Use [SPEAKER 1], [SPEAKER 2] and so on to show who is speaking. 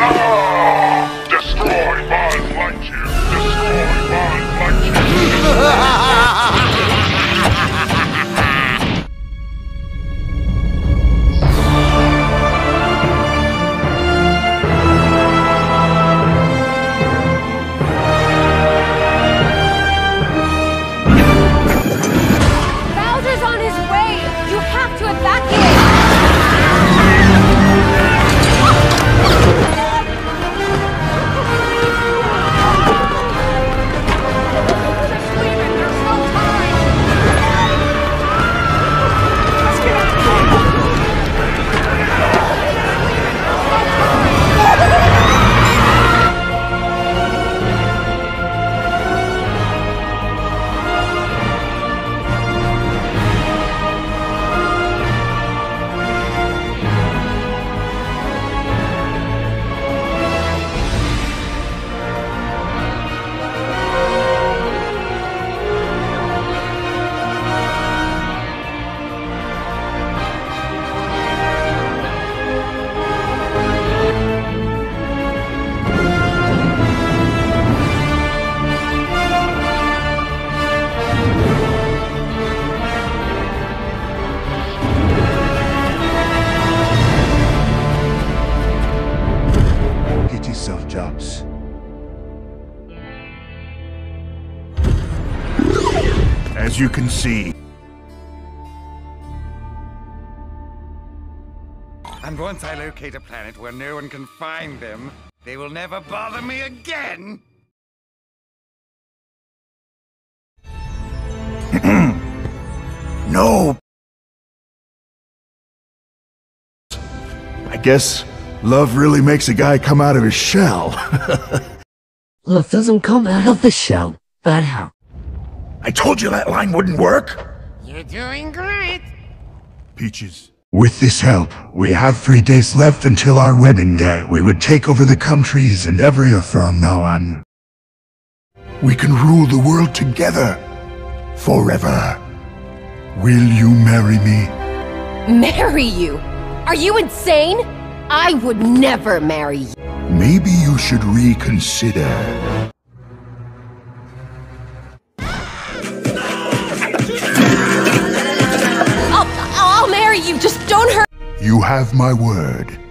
[SPEAKER 1] Destroy my Lightyear! Destroy my Lightyear!
[SPEAKER 2] Bowser's on his way! You have to evacuate!
[SPEAKER 3] Jobs. As you can see.
[SPEAKER 4] And once I locate a planet where no one can find them, they will never bother me again!
[SPEAKER 3] No! I guess love really makes a guy come out of his shell.
[SPEAKER 5] Love doesn't come out of the shell, but how?
[SPEAKER 3] I told you that line wouldn't work!
[SPEAKER 4] You're doing great!
[SPEAKER 3] Peaches. With this help, we have 3 days left until our wedding day. We would take over the countries and everything from now on. We can rule the world together. Forever. Will you marry me?
[SPEAKER 2] Marry you? Are you insane? I would never marry you.
[SPEAKER 3] Maybe you should reconsider.
[SPEAKER 2] I'll marry you, just don't hurt.
[SPEAKER 3] You have my word.